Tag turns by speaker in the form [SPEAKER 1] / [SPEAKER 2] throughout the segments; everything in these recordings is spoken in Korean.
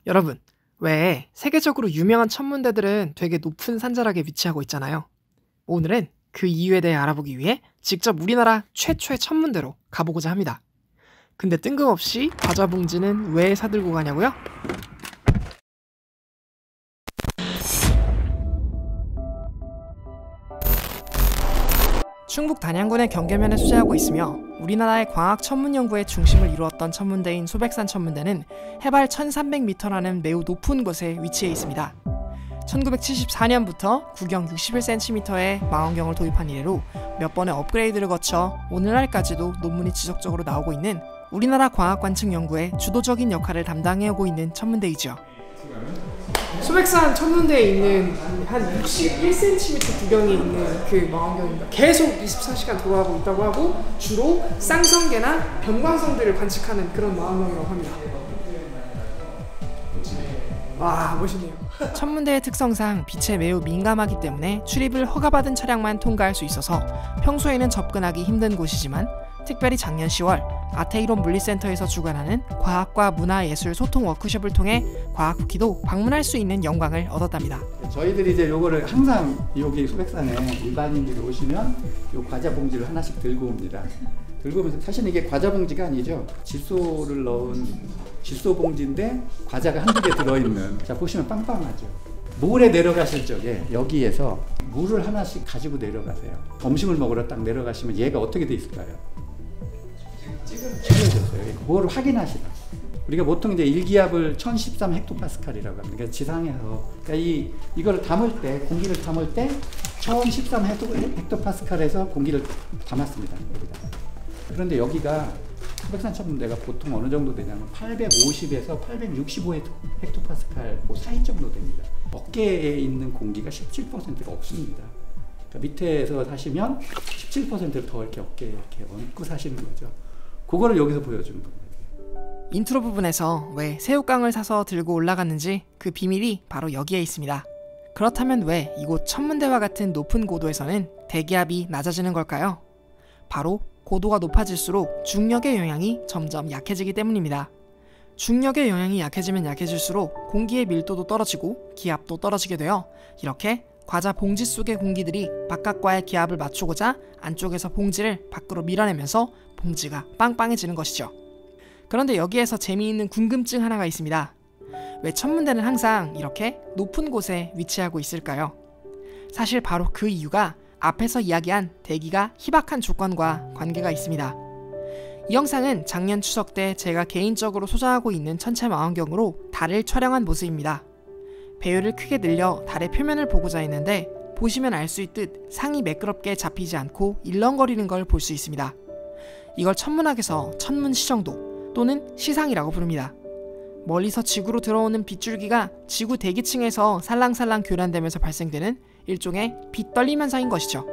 [SPEAKER 1] 여러분, 왜 세계적으로 유명한 천문대들은 되게 높은 산자락에 위치하고 있잖아요. 오늘은 그 이유에 대해 알아보기 위해 직접 우리나라 최초의 천문대로 가보고자 합니다. 근데 뜬금없이 과자 봉지는 왜 사들고 가냐고요? 충북 단양군의 경계면에 소재하고 있으며 우리나라의 광학 천문 연구의 중심을 이루었던 천문대인 소백산 천문대는 해발 1300m라는 매우 높은 곳에 위치해 있습니다. 1974년부터 구경 61cm의 망원경을 도입한 이래로 몇 번의 업그레이드를 거쳐 오늘날까지도 논문이 지속적으로 나오고 있는 우리나라 광학 관측 연구의 주도적인 역할을 담당해오고 있는 천문대이죠. 소백산 천문대에 있는 한 61cm 구경이 있는 그 망원경입니다. 계속 24시간 돌아가고 있다고 하고 주로 쌍성계나 변광성들을 관측하는 그런 망원경이라고 합니다. 와, 멋있네요. 천문대의 특성상 빛에 매우 민감하기 때문에 출입을 허가받은 차량만 통과할 수 있어서 평소에는 접근하기 힘든 곳이지만 특별히 작년 10월 아테이론 물리센터에서 주관하는 과학과 문화예술 소통 워크숍을 통해 과학쿠키도 방문할 수 있는 영광을 얻었답니다.
[SPEAKER 2] 저희들이 이제 요거를 항상 여기 소백산에 일반인들이 오시면 요 과자 봉지를 하나씩 들고 옵니다. 들고 오면서 사실 이게 과자 봉지가 아니죠. 질소를 넣은 질소 봉지인데 과자가 한두 개 들어있는. 자, 보시면 빵빵하죠. 모래 내려가실 적에 여기에서 물을 하나씩 가지고 내려가세요. 점심을 먹으러 딱 내려가시면 얘가 어떻게 돼 있을까요? 찌그러졌어요. 그거를 확인하시라. 우리가 보통 이제 일기압을 1013 헥토파스칼이라고 합니다. 그러니까 지상에서 그러니까 이걸 담을 때 공기를 담을 때 1013 헥토파스칼에서 공기를 담았습니다. 여기다. 그런데 여기가 소백산 천문대가 보통 어느 정도 되냐면 850에서 865 헥토파스칼 그 사이 정도 됩니다. 어깨에 있는 공기가 17%가 없습니다. 그러니까 밑에서 사시면 17%를 더 이렇게 어깨에 이렇게 얹고 사시는 거죠. 그거를 여기서 보여주는 겁니다.
[SPEAKER 1] 인트로 부분에서 왜 새우깡을 사서 들고 올라갔는지 그 비밀이 바로 여기에 있습니다. 그렇다면 왜 이곳 천문대와 같은 높은 고도에서는 대기압이 낮아지는 걸까요? 바로 고도가 높아질수록 중력의 영향이 점점 약해지기 때문입니다. 중력의 영향이 약해지면 약해질수록 공기의 밀도도 떨어지고 기압도 떨어지게 되어 이렇게 과자 봉지 속의 공기들이 바깥과의 기압을 맞추고자 안쪽에서 봉지를 밖으로 밀어내면서 봉지가 빵빵해지는 것이죠. 그런데 여기에서 재미있는 궁금증 하나가 있습니다. 왜 천문대는 항상 이렇게 높은 곳에 위치하고 있을까요? 사실 바로 그 이유가 앞에서 이야기한 대기가 희박한 조건과 관계가 있습니다. 이 영상은 작년 추석 때 제가 개인적으로 소장하고 있는 천체 망원경으로 달을 촬영한 모습입니다. 배율을 크게 늘려 달의 표면을 보고자 했는데 보시면 알 수 있듯 상이 매끄럽게 잡히지 않고 일렁거리는 걸 볼 수 있습니다. 이걸 천문학에서 천문 시정도 또는 시상이라고 부릅니다. 멀리서 지구로 들어오는 빗줄기가 지구 대기층에서 살랑살랑 교란되면서 발생되는 일종의 빗떨림 현상인 것이죠.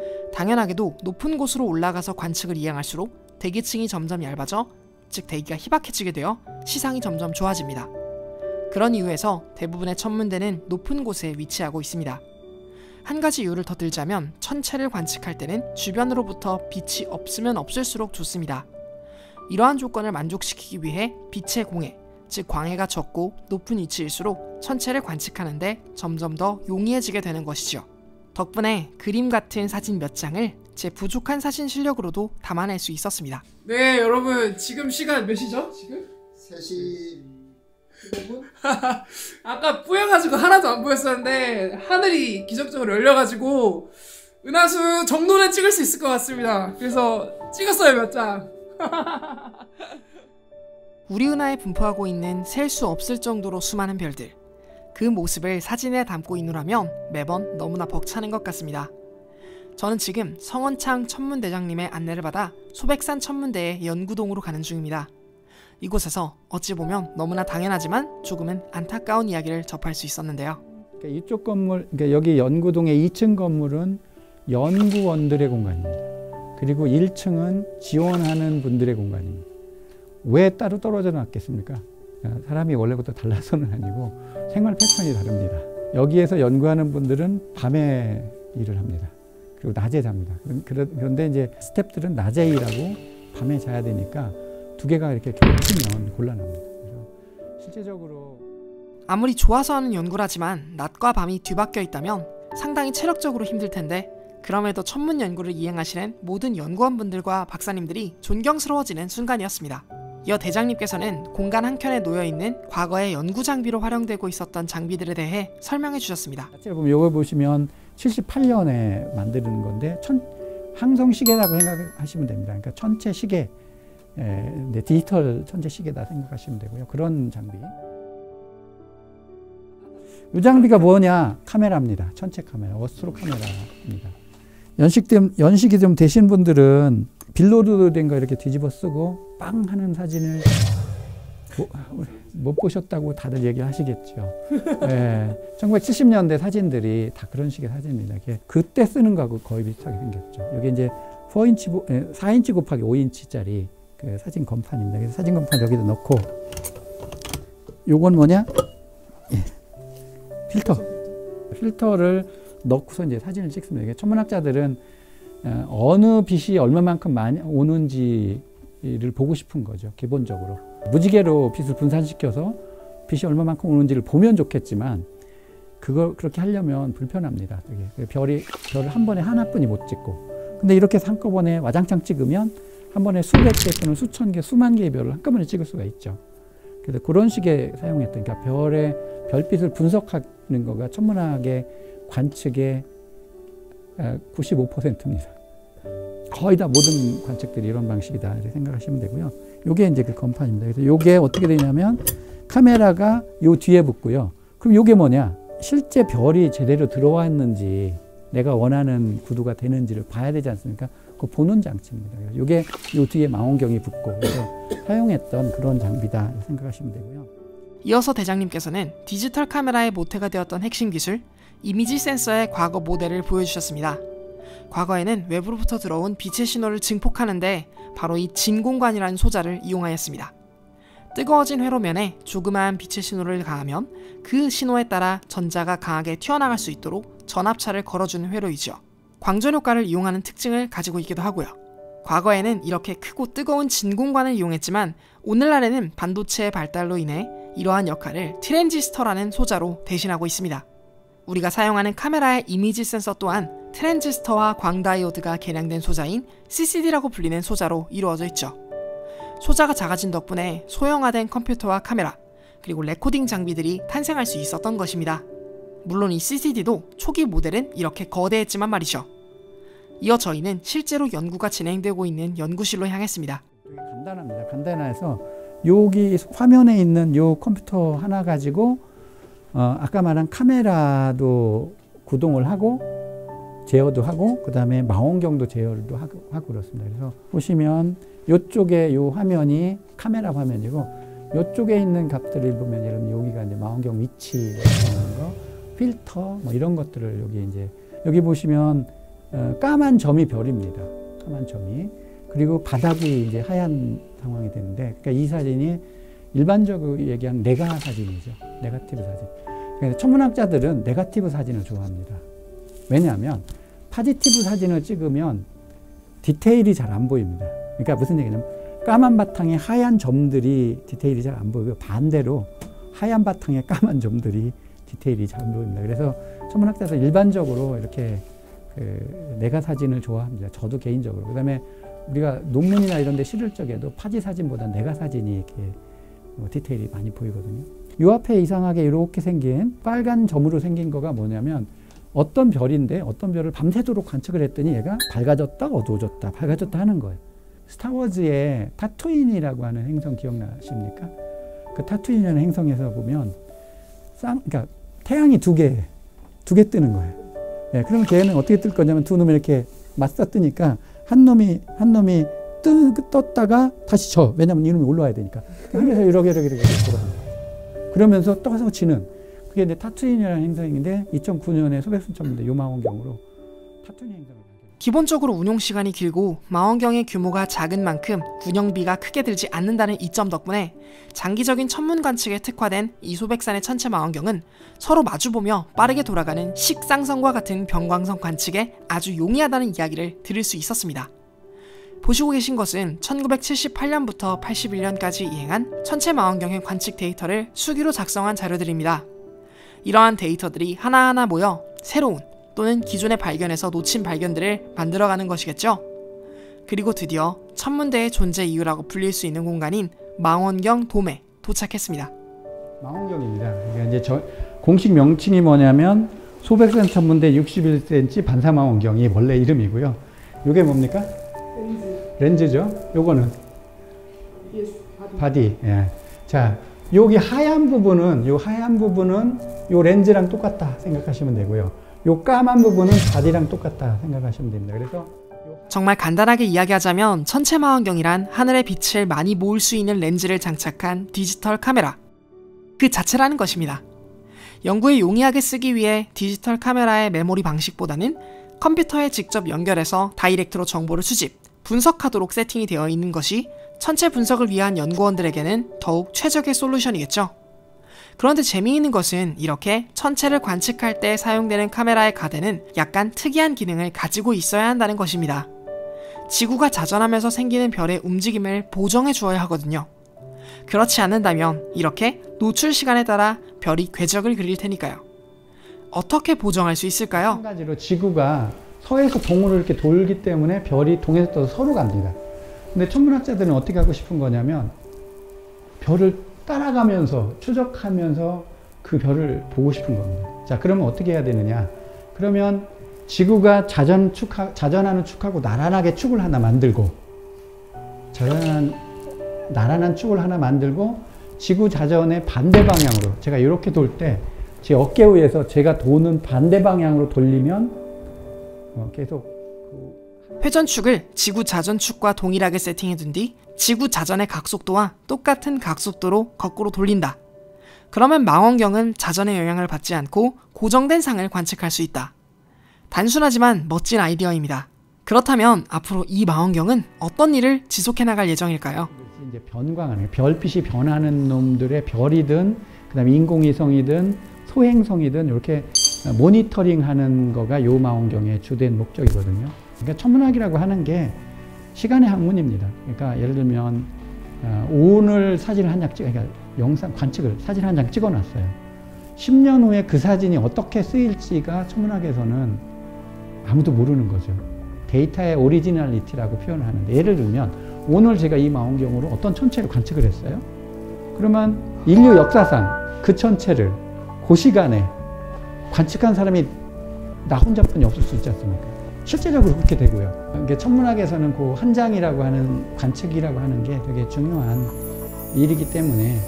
[SPEAKER 1] 당연하게도 높은 곳으로 올라가서 관측을 이행할수록 대기층이 점점 얇아져 즉 대기가 희박해지게 되어 시상이 점점 좋아집니다. 그런 이유에서 대부분의 천문대는 높은 곳에 위치하고 있습니다. 한 가지 이유를 더 들자면 천체를 관측할 때는 주변으로부터 빛이 없으면 없을수록 좋습니다. 이러한 조건을 만족시키기 위해 빛의 공해, 즉 광해가 적고 높은 위치일수록 천체를 관측하는데 점점 더 용이해지게 되는 것이죠. 덕분에 그림 같은 사진 몇 장을 제 부족한 사진 실력으로도 담아낼 수 있었습니다. 네, 여러분 지금 시간 몇 시죠? 지금?
[SPEAKER 3] 3시 15분?
[SPEAKER 1] 아까 뿌여가지고 하나도 안 보였었는데 하늘이 기적적으로 열려가지고 은하수 정도는 찍을 수 있을 것 같습니다. 그래서 찍었어요, 몇 장. 우리 은하에 분포하고 있는 셀 수 없을 정도로 수많은 별들, 그 모습을 사진에 담고 있노라면 매번 너무나 벅차는 것 같습니다. 저는 지금 성원창 천문대장님의 안내를 받아 소백산 천문대의 연구동으로 가는 중입니다. 이곳에서 어찌 보면 너무나 당연하지만 조금은 안타까운 이야기를 접할 수 있었는데요.
[SPEAKER 2] 그러니까 이쪽 건물, 그러니까 여기 연구동의 2층 건물은 연구원들의 공간입니다. 그리고 1층은 지원하는 분들의 공간입니다. 왜 따로 떨어져 놨겠습니까? 사람이 원래부터 달라서는 아니고 생활 패턴이 다릅니다. 여기에서 연구하는 분들은 밤에 일을 합니다. 그리고 낮에 잡니다. 그런데 이제 스태프들은 낮에 일하고 밤에 자야 되니까 두 개가 이렇게 겹치면 곤란합니다. 그래서 실제적으로
[SPEAKER 1] 아무리 좋아서 하는 연구라지만 낮과 밤이 뒤바뀌어 있다면 상당히 체력적으로 힘들 텐데 그럼에도 천문 연구를 이행하시는 모든 연구원분들과 박사님들이 존경스러워지는 순간이었습니다. 이어 대장님께서는 공간 한켠에 놓여있는 과거의 연구 장비로 활용되고 있었던 장비들에 대해 설명해 주셨습니다.
[SPEAKER 2] 이거 보시면 78년에 만드는 건데 항성 시계라고 생각하시면 됩니다. 그러니까 천체 시계, 디지털 천체 시계다 생각하시면 되고요. 그런 장비. 이 장비가 뭐냐? 카메라입니다. 천체 카메라, 어스트로 카메라입니다. 연식이 좀 되신 분들은 빌로드 된 거 이렇게 뒤집어 쓰고 빵 하는 사진을 못 보셨다고 다들 얘기하시겠죠. 1970년대 사진들이 다 그런 식의 사진입니다. 그때 쓰는 거하고 거의 비슷하게 생겼죠. 이게 이제 4인치 곱하기 5인치짜리 그 사진 건판입니다. 그래서 사진 건판 여기다 넣고, 요건 뭐냐? 필터를 넣고서 이제 사진을 찍습니다. 이게 천문학자들은 어느 빛이 얼마만큼 많이 오는지를 보고 싶은 거죠. 기본적으로 무지개로 빛을 분산시켜서 빛이 얼마만큼 오는지를 보면 좋겠지만 그걸 그렇게 하려면 불편합니다. 되게 별을 한 번에 하나뿐이 못 찍고, 근데 이렇게 한꺼번에 와장창 찍으면 한 번에 수백 개 또는 수천 개, 수만 개의 별을 한꺼번에 찍을 수가 있죠. 그래서 그런 식의 사용했던, 그러니까 별빛을 분석하는 거가 천문학의 관측의 95%입니다. 거의 다 모든 관측들이 이런 방식이다 이렇게 생각하시면 되고요. 요게 이제 그 건판입니다. 그래서 요게 어떻게 되냐면 카메라가 요 뒤에 붙고요. 그럼 요게 뭐냐? 실제 별이 제대로 들어왔는지 내가 원하는 구도가 되는지를 봐야 되지 않습니까? 그거 보는 장치입니다. 그래서 요게 요 뒤에 망원경이 붙고 그래서 사용했던 그런 장비다 생각하시면 되고요.
[SPEAKER 1] 이어서 대장님께서는 디지털 카메라의 모태가 되었던 핵심 기술, 이미지 센서의 과거 모델을 보여주셨습니다. 과거에는 외부로부터 들어온 빛의 신호를 증폭하는데 바로 이 진공관이라는 소자를 이용하였습니다. 뜨거워진 회로면에 조그마한 빛의 신호를 가하면 그 신호에 따라 전자가 강하게 튀어나갈 수 있도록 전압차를 걸어주는 회로이죠. 광전 효과를 이용하는 특징을 가지고 있기도 하고요. 과거에는 이렇게 크고 뜨거운 진공관을 이용했지만 오늘날에는 반도체의 발달로 인해 이러한 역할을 트랜지스터라는 소자로 대신하고 있습니다. 우리가 사용하는 카메라의 이미지 센서 또한 트랜지스터와 광다이오드가 개량된 소자인 CCD라고 불리는 소자로 이루어져 있죠. 소자가 작아진 덕분에 소형화된 컴퓨터와 카메라, 그리고 레코딩 장비들이 탄생할 수 있었던 것입니다. 물론 이 CCD도 초기 모델은 이렇게 거대했지만 말이죠. 이어 저희는 실제로 연구가 진행되고 있는 연구실로 향했습니다.
[SPEAKER 2] 간단합니다. 간단해서 여기 화면에 있는 요 컴퓨터 하나 가지고 아까 말한 카메라도 구동을 하고 제어도 하고 그 다음에 망원경도 제어도 하고 그렇습니다. 그래서 보시면 이쪽에 요 화면이 카메라 화면이고 이쪽에 있는 값들을 보면 여러분 여기가 이제 망원경 위치 같은 거, 필터 뭐 이런 것들을 여기 보시면 까만 점이 별입니다. 까만 점이. 그리고 바닥이 이제 하얀 상황이 되는데, 그러니까 이 사진이 일반적으로 얘기하는 네가 사진이죠. 네거티브 사진. 그러니까 천문학자들은 네거티브 사진을 좋아합니다. 왜냐하면 파지티브 사진을 찍으면 디테일이 잘 안 보입니다. 그러니까 무슨 얘기냐면 까만 바탕에 하얀 점들이 디테일이 잘 안 보이고 반대로 하얀 바탕에 까만 점들이 디테일이 잘 보입니다. 그래서 천문학자들 일반적으로 이렇게 네가 사진을 좋아합니다. 저도 개인적으로. 그다음에 우리가 논문이나 이런 데 실을 적에도 파지 사진보다 네가 사진이 이렇게 디테일이 많이 보이거든요. 요 앞에 이상하게 이렇게 생긴 빨간 점으로 생긴 거가 뭐냐면 어떤 별인데 어떤 별을 밤새도록 관측을 했더니 얘가 밝아졌다 어두워졌다 밝아졌다 하는 거예요. 스타워즈의 타투인이라고 하는 행성 기억나십니까? 그 타투인이라는 행성에서 보면 그러니까 태양이 두 개 뜨는 거예요. 예, 그러면 걔는 어떻게 뜰 거냐면 두 놈이 이렇게 맞서 뜨니까 한 놈이 떴다가 다시 져. 왜냐면 이놈이 올라와야 되니까. 그래서 이렇게 돌아가는 거예요. 그러면서 떠서 지는. 그게 이제 타투인이라는 행성인데 2009년에 소백순천문대 요 망원경으로 타투인 행성을.
[SPEAKER 1] 기본적으로 운용 시간이 길고 망원경의 규모가 작은 만큼 운영비가 크게 들지 않는다는 이점 덕분에 장기적인 천문 관측에 특화된 이소백산의 천체 망원경은 서로 마주보며 빠르게 돌아가는 식상성과 같은 변광성 관측에 아주 용이하다는 이야기를 들을 수 있었습니다. 보시고 계신 것은 1978년부터 81년까지 이행한 천체 망원경의 관측 데이터를 수기로 작성한 자료들입니다. 이러한 데이터들이 하나하나 모여 새로운 또는 기존의 발견에서 놓친 발견들을 만들어가는 것이겠죠. 그리고 드디어 천문대의 존재 이유라고 불릴 수 있는 공간인 망원경 돔에 도착했습니다.
[SPEAKER 2] 망원경입니다. 그러니까 이제 공식 명칭이 뭐냐면 소백산 천문대 61cm 반사망원경이 원래 이름이고요. 이게 뭡니까? 렌즈죠. 요거는 바디. 예. 자, 여기 하얀 부분은 요 렌즈랑 똑같다 생각하시면 되고요. 요 까만 부분은 바디랑 똑같다 생각하시면 됩니다. 그래서
[SPEAKER 1] 정말 간단하게 이야기하자면 천체 망원경이란 하늘의 빛을 많이 모을 수 있는 렌즈를 장착한 디지털 카메라 그 자체라는 것입니다. 연구에 용이하게 쓰기 위해 디지털 카메라의 메모리 방식보다는 컴퓨터에 직접 연결해서 다이렉트로 정보를 수집, 분석하도록 세팅이 되어 있는 것이 천체 분석을 위한 연구원들에게는 더욱 최적의 솔루션이겠죠. 그런데 재미있는 것은 이렇게 천체를 관측할 때 사용되는 카메라의 가대는 약간 특이한 기능을 가지고 있어야 한다는 것입니다. 지구가 자전하면서 생기는 별의 움직임을 보정해 주어야 하거든요. 그렇지 않는다면 이렇게 노출 시간에 따라 별이 궤적을 그릴 테니까요. 어떻게 보정할 수 있을까요?
[SPEAKER 2] 한 가지로 지구가 서에서 동으로 이렇게 돌기 때문에 별이 동에서 떠서 서로 갑니다. 근데 천문학자들은 어떻게 하고 싶은 거냐면 별을 따라가면서 추적하면서 그 별을 보고 싶은 겁니다. 자, 그러면 어떻게 해야 되느냐? 그러면 지구가 자전하는 축하고 나란하게 축을 하나 만들고 나란한 축을 하나 만들고 지구 자전의 반대 방향으로 제가 이렇게 돌 때 제 어깨 위에서 제가 도는 반대 방향으로 돌리면 계속
[SPEAKER 1] 회전축을 지구 자전축과 동일하게 세팅해둔 뒤 지구 자전의 각속도와 똑같은 각속도로 거꾸로 돌린다. 그러면 망원경은 자전의 영향을 받지 않고 고정된 상을 관측할 수 있다. 단순하지만 멋진 아이디어입니다. 그렇다면 앞으로 이 망원경은 어떤 일을 지속해 나갈 예정일까요?
[SPEAKER 2] 이제 변광하는 별빛이 변하는 놈들의 별이든 그다음에 인공위성이든 소행성이든 이렇게 모니터링하는 거가 요 망원경의 주된 목적이거든요. 그러니까 천문학이라고 하는 게 시간의 학문입니다. 그러니까 예를 들면 오늘 사진을 한 장 그러니까 영상 관측을 사진 한 장 찍어놨어요. 10년 후에 그 사진이 어떻게 쓰일지가 천문학에서는 아무도 모르는 거죠. 데이터의 오리지널리티라고 표현을 하는데 예를 들면 오늘 제가 이 망원경으로 어떤 천체를 관측을 했어요. 그러면 인류 역사상 그 천체를 그 시간에 관측한 사람이 나 혼자뿐이 없을 수 있지 않습니까? 실제적으로 그렇게 되고요. 그러니까 천문학에서는 그 한 장이라고 하는 관측이라고 하는 게 되게 중요한 일이기 때문에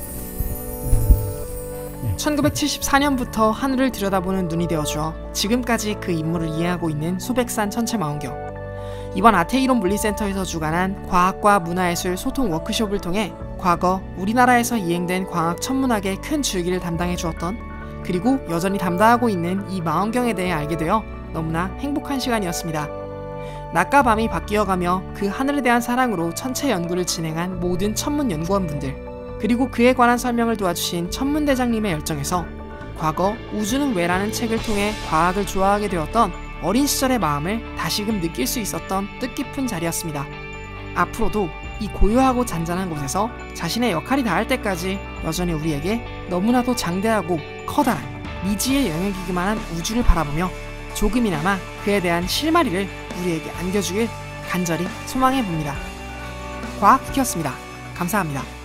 [SPEAKER 1] 1974년부터 하늘을 들여다보는 눈이 되어주어 지금까지 그 임무를 이해하고 있는 소백산 천체 망원경. 이번 아테이론 물리센터에서 주관한 과학과 문화예술 소통 워크숍을 통해 과거 우리나라에서 이행된 광학 천문학의 큰 줄기를 담당해 주었던 그리고 여전히 담당하고 있는 이 망원경에 대해 알게 되어 너무나 행복한 시간이었습니다. 낮과 밤이 바뀌어가며 그 하늘에 대한 사랑으로 천체 연구를 진행한 모든 천문 연구원분들 그리고 그에 관한 설명을 도와주신 천문대장님의 열정에서 과거 우주는 왜라는 책을 통해 과학을 좋아하게 되었던 어린 시절의 마음을 다시금 느낄 수 있었던 뜻깊은 자리였습니다. 앞으로도 이 고요하고 잔잔한 곳에서 자신의 역할이 다할 때까지 여전히 우리에게 너무나도 장대하고 커다란 미지의 영역이기만 한 우주를 바라보며 조금이나마 그에 대한 실마리를 우리에게 안겨주길 간절히 소망해봅니다. 과학키였습니다. 감사합니다.